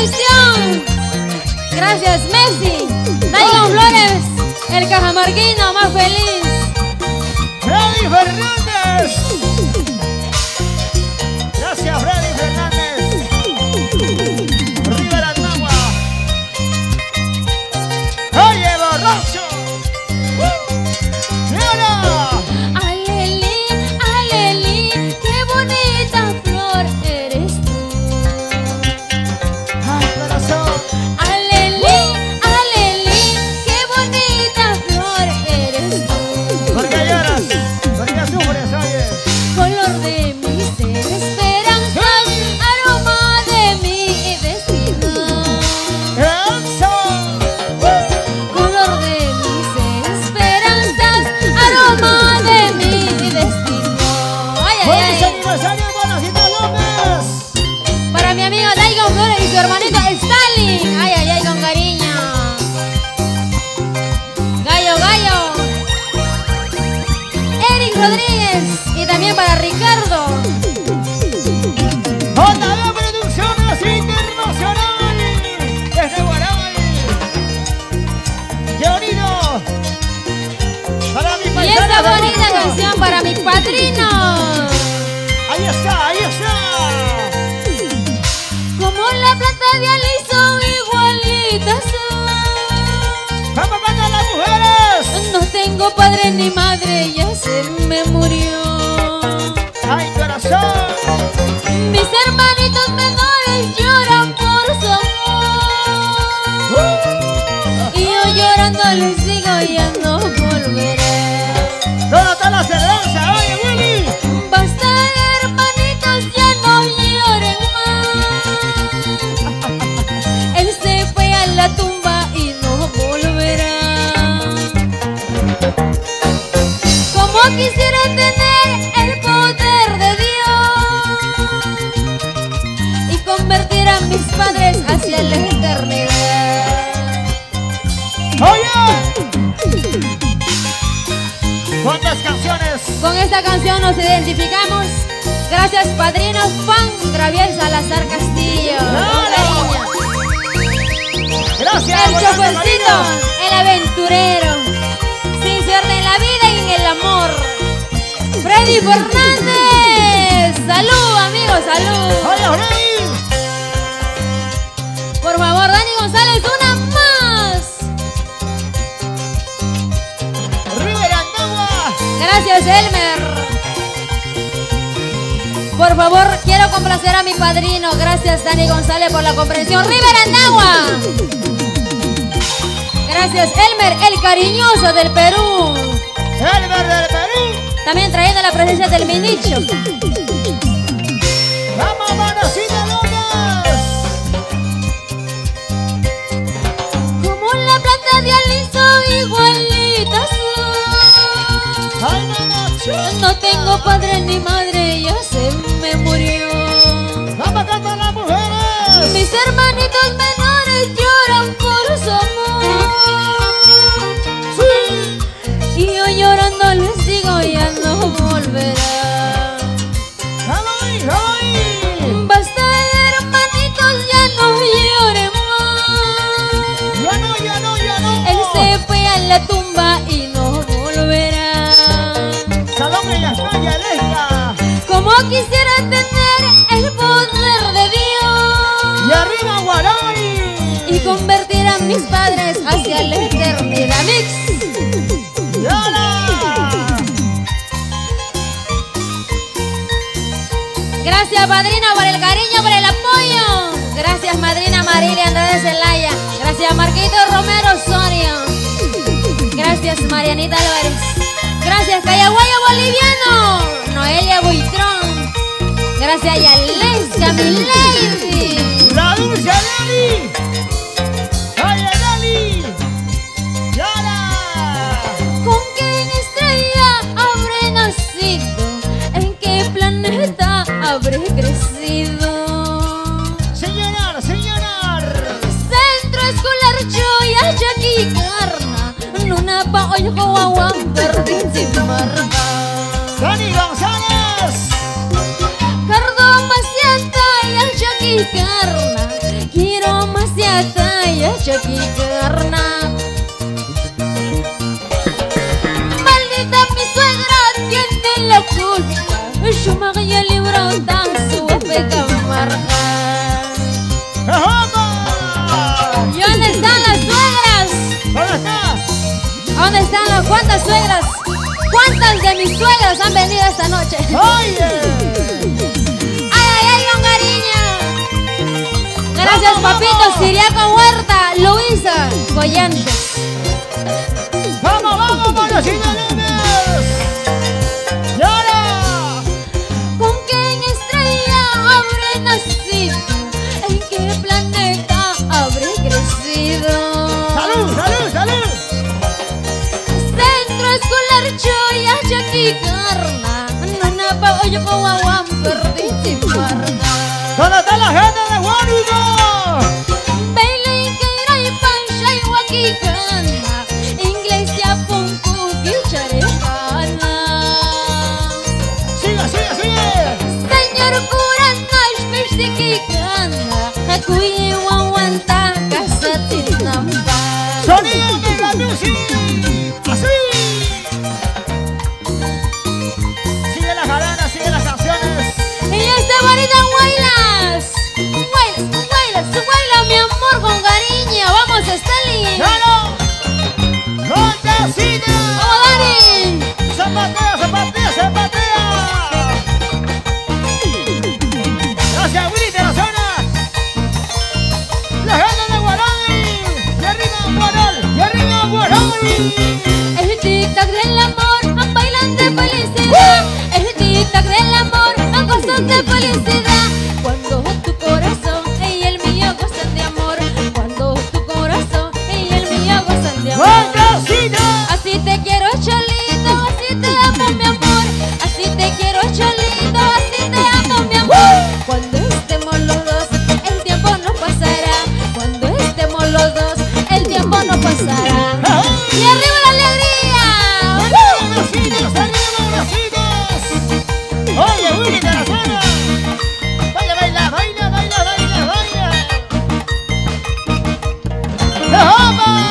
producción. Gracias, Messi. Daigon Flores, el cajamarquino más feliz. Freddy Fernández. Gracias, Freddy Fernández. Rivera Nagua. Oye, borracho. Aleli, aleli, qué bonita flor eres tú. Ay, corazón. Aleli, aleli, qué bonita flor eres tú. ¿Por qué lloras? ¿Por qué sufres, oye? Color de mis esperanzas, aroma de mi destino. ¡Eso! Color de mis esperanzas, aroma de mi destino. Ay, ay, ¡Feliz ay. aniversario, Bonacita López! Para mi amigo Daigon Flores y su hermanito Stalin. Ay, ay, ay, con cariño. Gallo, gallo. Eric Rodríguez. Y también para Ricardo. JB Producciones Internacional desde Guaray. Llorido para mi Y paisana esta bonita Rodrigo. canción para mis padrinos. Ahí está, ahí está. Como la planta de aliso, igualitas son. ¡Vamos, vamos las mujeres! No tengo padre ni madre, ya se me murió. ¡Ay, corazón! Mis hermanitos menores lloran por su amor. Y yo llorando les digo, ya no volveré. ¿Dónde está la cerveza? ¡Oye, Willy! Basta, hermanitos, ya no lloren más. Él se fue a la tumba y no volverá. Como quisiera tener el poder de Dios y convertir a mis padres hacia la eternidad. ¡Oye! ¿Cuántas canciones? Con esta canción nos identificamos. Gracias, padrino Juan Javier Salazar Castillo. ¡Claro! ¡Gracias! El Bonacita chofercito, Marino. el aventurero, sin suerte en la vida y en el amor. Freddy Fernández. Salud, amigos, salud. ¡Oye, Freddy! Por favor, Dani González, una más. ¡Rivera Nagua! Gracias, Elmer. Por favor, quiero complacer a mi padrino. Gracias, Dani González, por la comprensión. Rivera Nagua. Gracias, Elmer, el cariñoso del Perú. ¡Elmer del Perú! También trayendo la presencia del Minicho. ¡Vamos, Bonacita López! Como la planta de aliso, igualitas son. ¡Ay, Nacho! No tengo padre ni madre, ya se me murió. ¡Vamos a cantar las mujeres! Mis hermanitos menores lloran por su amor. ¡Sí! Y yo llorando les digo, ya no volverá. ¡Jalo ahí! Basta, hermanitos, ya no lloren más. ¡Ya no, ya no, ya no! Él se fue a la tumba y no volverá. ¡Salomé y España, Lesca! Como quisiera tener el poder de Dios ¡Y arriba, Guaray! y convertir a mis padres hacia la eternidad. Mix. ¡Y ahora! Gracias, padrino, por el cariño, por el apoyo. Gracias, madrina Marilia Andrade Zelaya. Gracias, Marquito Romero Osorio. Gracias, Marianita Álvarez. Gracias, Cayaguayo Boliviano. Noelia Buitrón. Gracias, Yalesca, mi lady. ¡La dulce Lali! ¡Oye, Lali! ¡Y ahora! ¿Con qué estrella habré nacido? ¿En qué planeta habré crecido? ¡Señor, señor! Centro Escolar Choya Yaquicarna Nuna pa oy kawawan perdisi marga ¡Dani González! Cardo pasyenta yang Yaquicarna Quiero taya chaki karna. Maldita mi suegra tiene la culpa. Yo me hago el libro tan suave camarga. ¿Y dónde están las suegras? ¿Dónde está? ¿Dónde están las cuántas suegras? ¿Cuántas de mis suegras han venido esta noche? ¡Oye! Don Cariño. Gracias, papito. Siriaco Huerta, Luisa Collantes. ¡Vamos, Monosito Lunes! ¡Y ahora! ¿Con qué estrella habré nacido? ¿En qué planeta habré crecido? ¡Salud, salud, salud! Centro escolar Choya Chaquicarna. Nana pa oyo ko wawam perdi ciparna. ¿Dónde está la gente de Guárico? Bailey que y pancha y wakikana. Iglesia punku kicharekana. ¡Sigue, sigue, sigue! Señor cura nash pishtikikana. Hakuyi wawanta kasatinamba. ¡Sonido de la music! ¡Así! Sigue las jalanas, sigue las canciones. Y esta bonita huailas. Huailas, mi amor con cariño. Vamos, Stalin. ¡Claro! ¡Montecita! Vamos, Dani. ¡Zapatea, zapatea, zapatea! Gracias, Willy de la zona. La gente de Guarani. ¡Y arriba, Guarani! ¡Y arriba, Guarani! El tic-tac del amor, bailan de felicidad. El tic-tac del amor, gozan de felicidad. Cuando tu corazón y el mío gozan de amor. Cuando tu corazón y el mío gozan de amor. ¡Montecita! Así te quiero, Cholito, así te amo, mi amor. Así te quiero, Cholito, así te amo, mi amor. Cuando estemos los dos, el tiempo no pasará. Cuando estemos los dos, el tiempo no pasará. Y arriba la alegría. ¡Arriba, vecinos! ¡Arriba, vecinos! ¡Oye, Willy de la zona! ¡Baila, baila, baila, baila, baila, baila! ¡Opa!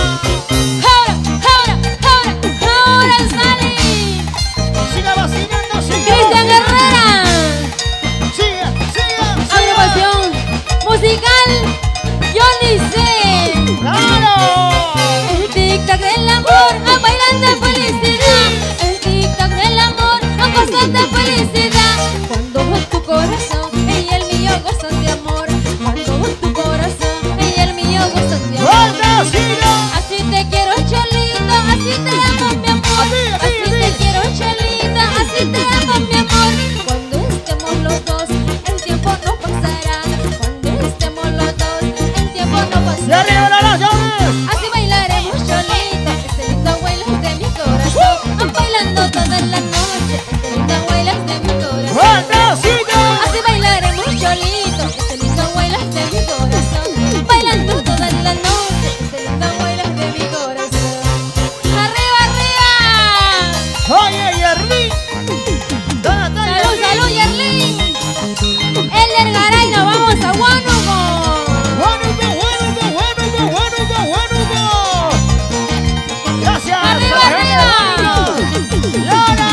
Ahora, Sally. ¡Siga vacilando, siga Cristian vacilando! Herrera. ¡Siga, siga, siga! Agrupación musical Johnny C. ¡Claro! El tic-tac del amor, bailan de felicidad. El tic-tac del amor, gozan de felicidad. Cuando tu corazón y el mío gozan de amor. Cuando tu corazón y el mío gozan de amor. ¡Montecita! Así te quiero, Cholito, así te amo, mi amor. Así te quiero, Cholito, así te amo, mi amor. Cuando estemos los dos, el tiempo no pasará. Cuando estemos los dos, el tiempo no ¡Y pasará. arriba las llaves! Así bailaremos, Cholito, este lindo bailas de mi corazón. Bailando toda la noche, este lindo bailas de mi corazón. ¡Montecita! Así bailaremos, Cholito, este lindo bailas de mi corazón. Bailando toda la noche, este lindo bailas de mi corazón. ¡Arriba, arriba! ¡Oye, Yerlin! ¿Dónde está ¡Salud, Yerlin? salud, Yerlin! Elder Garay, nos vamos a Huánuco. ¡Guánuco, Guánuco, Guánuco, Guánuco, Guánuco! ¡Gracias! ¡Arriba, a la gente de arriba! Guánuco! ¡Y ahora!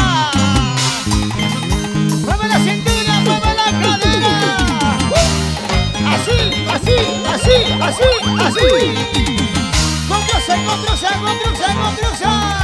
¡Mueve la cintura, mueve la cadera! ¡Así, así, así, así, así! ¡Comprusa, comprusa, comprusa, comprusa!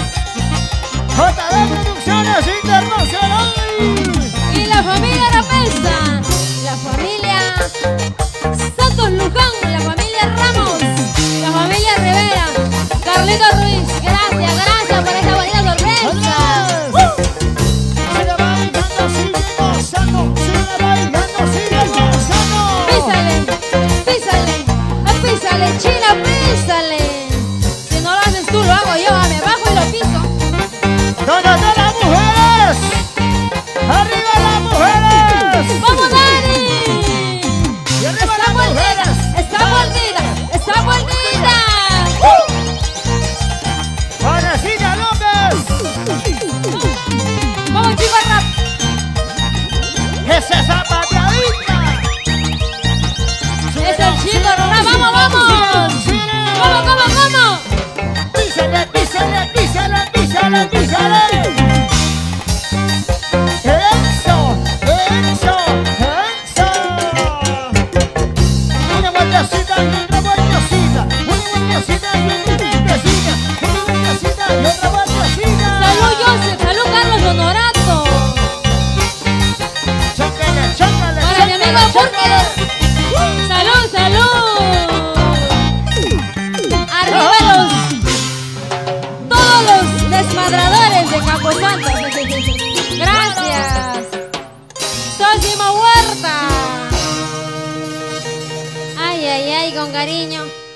JD Producciones Internacional. Y la familia Rapesa, la familia Santos Luján, la familia Ramos, la familia Rivera, Carlito Ruiz, gracias por esta bonita sorpresa. Sigue bailando, sigue gozando, sigue bailando, sigue gozando. Písale, písale, písale, China, písale. Si no lo haces tú, lo hago yo, me bajo y lo piso. ¿Dónde están las mujeres? ¡Arriba las mujeres! ay, ay, con cariño.